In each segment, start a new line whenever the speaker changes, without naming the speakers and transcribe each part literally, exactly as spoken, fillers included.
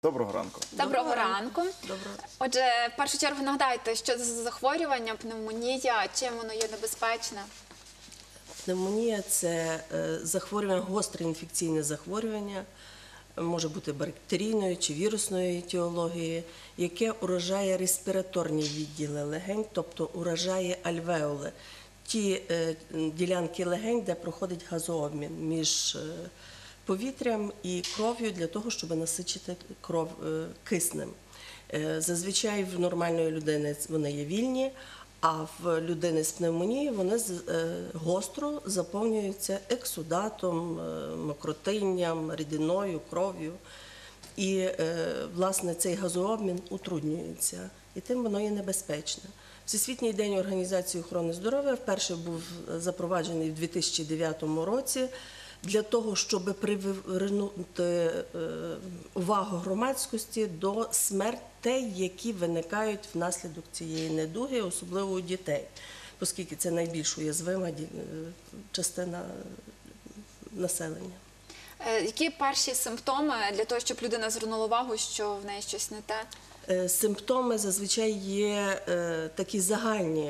Доброго ранку.
Доброго ранку.
Доброго.
Отже, в першу чергу нагадайте, що це за захворювання, пневмонія, чим воно є небезпечне?
Пневмонія – це е, захворювання, гостре інфекційне захворювання, може бути бактерійної чи вірусної етіології, яке уражає респіраторні відділи легень, тобто уражає альвеоли, ті е, ділянки легень, де проходить газообмін між е, повітрям і кров'ю для того, щоб насичити кров е, киснем. Е, зазвичай в нормальної людини вони є вільні, а в людини з пневмонією вони гостро заповнюються ексудатом, мокротинням, рідиною, кров'ю. І, власне, цей газообмін утруднюється, і тим воно є небезпечне. Всесвітній день Організації охорони здоров'я вперше був запроваджений в дві тисячі дев'ятому році для того, щоб привернути увагу громадськості до смертей, які виникають внаслідок цієї недуги, особливо у дітей, оскільки це найбільш уязвима частина населення.
Які перші симптоми для того, щоб людина звернула увагу, що в неї щось не те?
Симптоми зазвичай є такі загальні,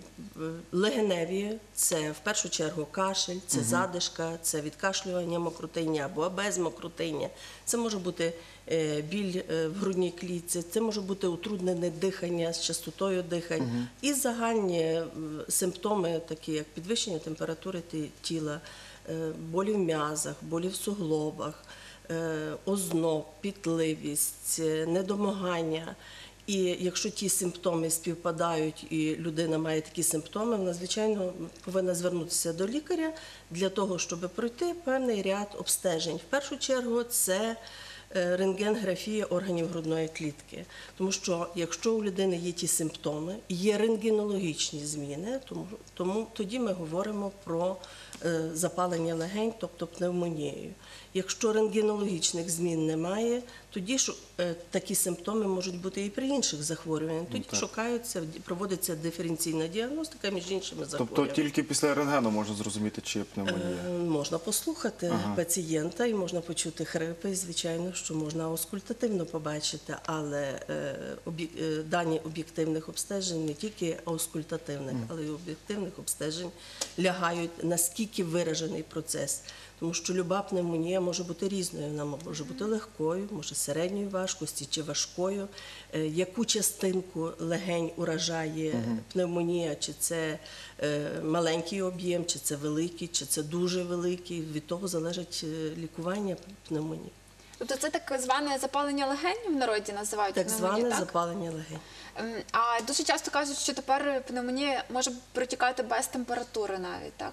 легеневі, це в першу чергу кашель, це задишка, це відкашлювання мокротиння або без мокротиння, це може бути біль в грудній клітці, це може бути утруднене дихання з частотою дихань і загальні симптоми, такі як підвищення температури тіла, болі в м'язах, болі в суглобах, озноб, пітливість, недомагання. І якщо ті симптоми співпадають і людина має такі симптоми, вона, звичайно, повинна звернутися до лікаря для того, щоб пройти певний ряд обстежень. В першу чергу це рентгенографія органів грудної клітки. Тому що якщо у людини є ті симптоми, є рентгенологічні зміни, тому, тому тоді ми говоримо про запалення легень, тобто пневмонію. Якщо рентгенологічних змін немає, тоді ж такі симптоми можуть бути і при інших захворюваннях. Тоді ну, шукаються, проводиться диференційна діагностика між іншими захворюваннями.
Тобто тільки після рентгену можна зрозуміти, чи є пневмонія?
Е, можна послухати ага. пацієнта і можна почути хрипи, і, звичайно, що можна аускультативно побачити, але е, об'єк... дані об'єктивних обстежень, не тільки аускультативних, mm. але й об'єктивних обстежень лягають, наскільки виражений процес. Тому що люба пневмонія може бути різною, вона може бути легкою, може середньої важкості чи важкою. Яку частинку легень уражає uh-huh. пневмонія, чи це маленький об'єм, чи це великий, чи це дуже великий, від того залежить лікування пневмонії.
Тобто це так зване запалення легень в народі називають
так
пневмонію,
зване
так?
запалення легень.
А дуже часто кажуть, що тепер пневмонія може протікати без температури навіть, так?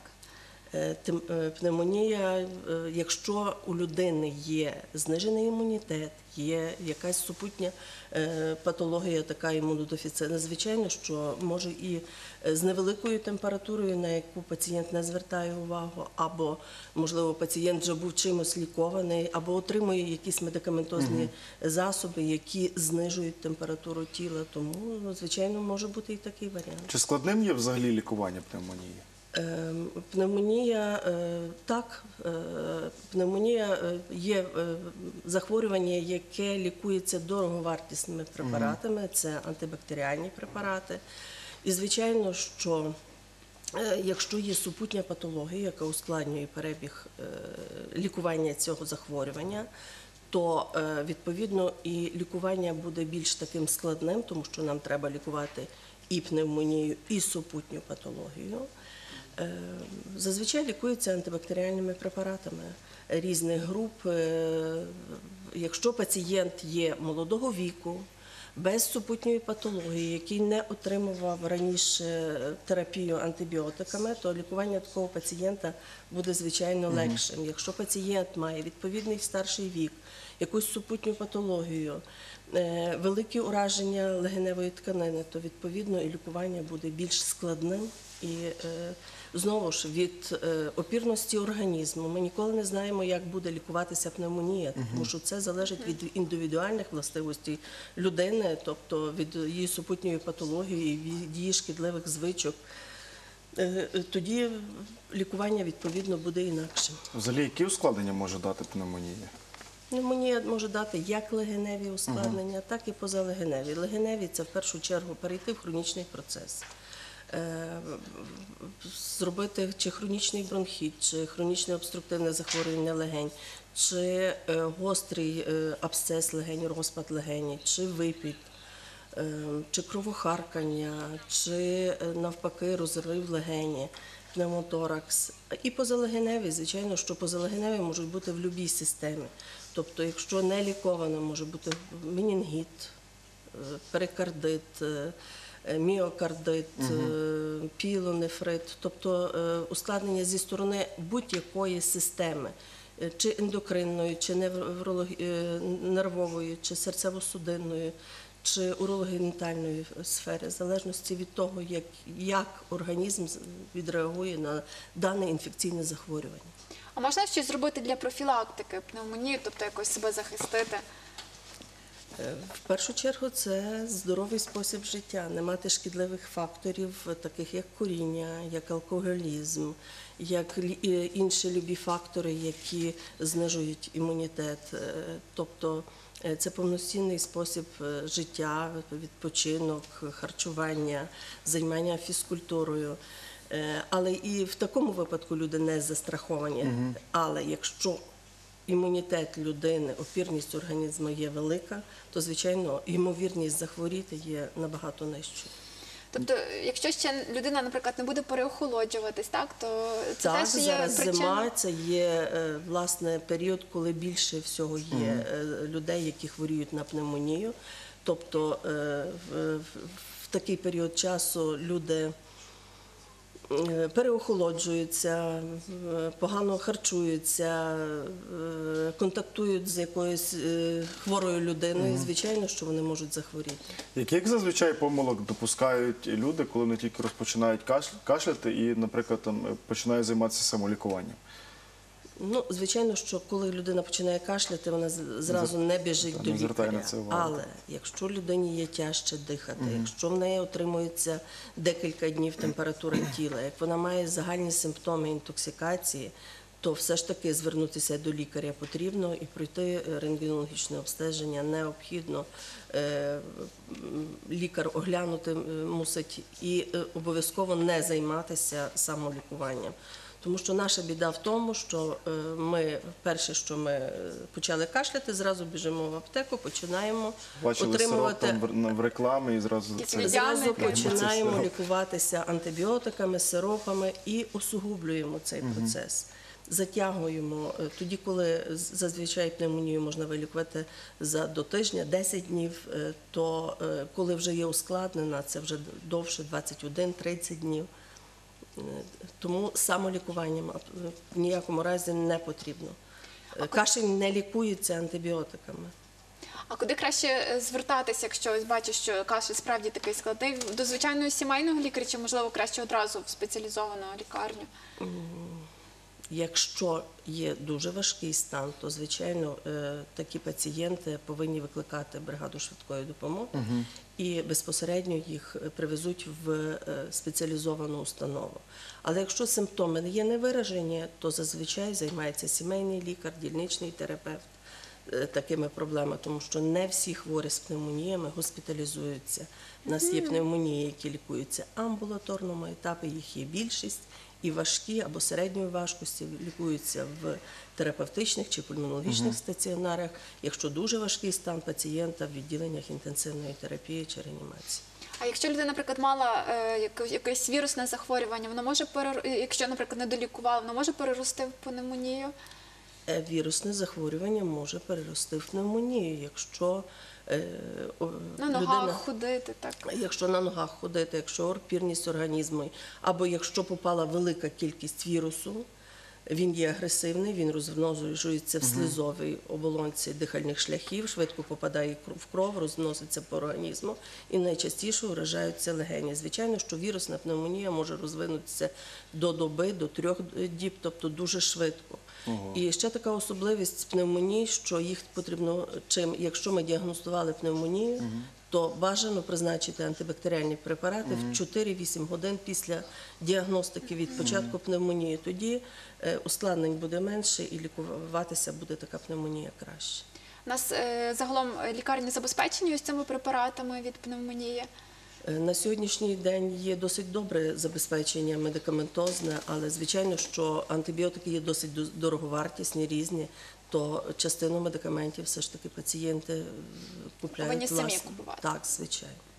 Пневмонія, якщо у людини є знижений імунітет, є якась супутня патологія, така імунодефіцитна, звичайно, що може і з невеликою температурою, на яку пацієнт не звертає увагу, або, можливо, пацієнт вже був чимось лікований, або отримує якісь медикаментозні угу. засоби, які знижують температуру тіла. Тому, звичайно, може бути і такий варіант.
Чи складним є взагалі лікування пневмонії?
Пневмонія, так, пневмонія є захворювання, яке лікується дороговартісними препаратами, це антибактеріальні препарати. І, звичайно, що якщо є супутня патологія, яка ускладнює перебіг лікування цього захворювання, то, відповідно, і лікування буде більш таким складним, тому що нам треба лікувати і пневмонію, і супутню патологію. Зазвичай лікуються антибактеріальними препаратами різних груп. Якщо пацієнт є молодого віку, без супутньої патології, який не отримував раніше терапію антибіотиками, то лікування такого пацієнта буде, звичайно, легшим. Якщо пацієнт має відповідний старший вік, якусь супутню патологію, великі ураження легеневої тканини, то, відповідно, і лікування буде більш складним. І, знову ж, від опірності організму ми ніколи не знаємо, як буде лікуватися пневмонія, тому що це залежить від індивідуальних властивостей людини, тобто від її супутньої патології, від її шкідливих звичок. Тоді лікування, відповідно, буде інакшим.
Взагалі, які ускладнення може дати пневмонія?
Пневмонія може дати як легеневі ускладнення, так і позалегеневі. Легеневі – це в першу чергу перейти в хронічний процес. Е, Зробити чи хронічний бронхіт, чи хронічне обструктивне захворювання легень, чи е, гострий е, абсцес легень, розпад легені, чи випід, е, чи кровохаркання, чи е, навпаки розрив легені, пневмоторакс. І позалегеневі, звичайно, що позалегеневі можуть бути в будь-якій системі. Тобто, якщо не ліковано, може бути менінгіт, е, перикардит, е, міокардит, е, пілонефрит, тобто е, ускладнення зі сторони будь-якої системи, е, чи ендокринної, чи неврологі- е, нервової, чи серцево-судинної, чи урологенітальної сфери, в залежності від того, як, як організм з- відреагує на дане інфекційне захворювання.
А можна щось зробити для профілактики пневмонії, тобто якось себе захистити?
Е, В першу чергу це здоровий спосіб життя, не мати шкідливих факторів, е, таких як куріння, як алкоголізм, як лі- е, інші любі фактори, які знижують імунітет. Е, Тобто е, це повноцінний спосіб е, життя, відпочинок, харчування, займання фізкультурою. Е, Але і в такому випадку люди не застраховані. Але якщо імунітет людини, опірність організму є велика, то, звичайно, ймовірність захворіти є набагато нижчою.
Тобто, якщо ще людина, наприклад, не буде переохолоджуватись, так, то це
Так,
теж є
зараз
причина.
зима, це є, е, власне, період, коли більше всього є е, людей, які хворіють на пневмонію. Тобто, е, в, в- в такий період часу люди е, переохолоджуються, е, погано харчуються, е, контактують з якоюсь е, хворою людиною, звичайно, що вони можуть захворіти.
Яких зазвичай помилок допускають люди, коли вони тільки розпочинають каш- кашляти і, наприклад, там, починають займатися самолікуванням?
Ну, звичайно, що коли людина починає кашляти, вона з- зразу не біжить
Та,
до
не звертає
лікаря.
на це увагу.
Але якщо людині є тяжче дихати, якщо в неї отримується декілька днів температура тіла, як вона має загальні симптоми інтоксикації, то все ж таки звернутися до лікаря потрібно і пройти рентгенологічне обстеження необхідно. Е, м, Лікар оглянути е, мусить і е, обов'язково не займатися самолікуванням. Тому що наша біда в тому, що е, ми перше, що ми е, почали кашляти, зразу біжимо в аптеку, починаємо
Бачили сироп
отримувати.
там в- на- в рекламі і зразу
І
це...
Людяник.
Зразу
Прямо
починаємо
сироп.
лікуватися антибіотиками, сиропами і усугублюємо цей процес. Затягуємо е, тоді, коли з- зазвичай пневмонію можна вилікувати за до тижня, десять днів, е, то е, коли вже є ускладнена, це вже довше двадцять один - тридцять днів. Е, Тому самолікуванням аб- в ніякому разі не потрібно. Е, Кашель не лікується антибіотиками.
А куди краще е, звертатися, якщо ось бачиш, що кашель справді такий складний? До звичайного сімейного лікаря чи, можливо, краще одразу в спеціалізовану лікарню?
Якщо є дуже важкий стан, то, звичайно, е, такі пацієнти повинні викликати бригаду швидкої допомоги і безпосередньо їх привезуть в е, спеціалізовану установу. Але якщо симптоми є невиражені, то зазвичай займається сімейний лікар, дільничний терапевт е, такими проблемами, тому що не всі хворі з пневмоніями госпіталізуються. У нас є пневмонії, які лікуються в амбулаторному етапі, їх є більшість. І важкі або середньої важкості лікуються в терапевтичних чи пульмонологічних стаціонарах, якщо дуже важкий стан пацієнта в відділеннях інтенсивної терапії чи реанімації.
А якщо людина, наприклад, мала е, яке- якесь вірусне захворювання, воно може перер... якщо, наприклад, не долікувала, воно може перерости в пневмонію?
Е, Вірусне захворювання може перерости в пневмонію, якщо е, о,
На ногах
людина...
ходити, так.
Якщо на ногах ходити, якщо опірність організму, або якщо попала велика кількість вірусу, він є агресивний, він розмножується в слизовій оболонці дихальних шляхів, швидко попадає в кров, розноситься по організму і найчастіше уражаються легені. Звичайно, що вірусна пневмонія може розвинутися до доби, до трьох діб, тобто дуже швидко. І ще така особливість пневмонії, що їх потрібно, чим, якщо ми діагностували пневмонію, то то бажано призначити антибактеріальні препарати в чотири-вісім годин після діагностики від початку пневмонії. Тоді е, ускладнень буде менше і лікуватися буде така пневмонія краще.
У нас е, загалом лікарні забезпечені ось цими препаратами від пневмонії.
Е, На сьогоднішній день є досить добре забезпечення медикаментозне, але звичайно, що антибіотики є досить до- дороговартісні, різні, то частину медикаментів все ж таки пацієнти е, купляють
Повинні самі
власне.
купувати.
Так, звичайно.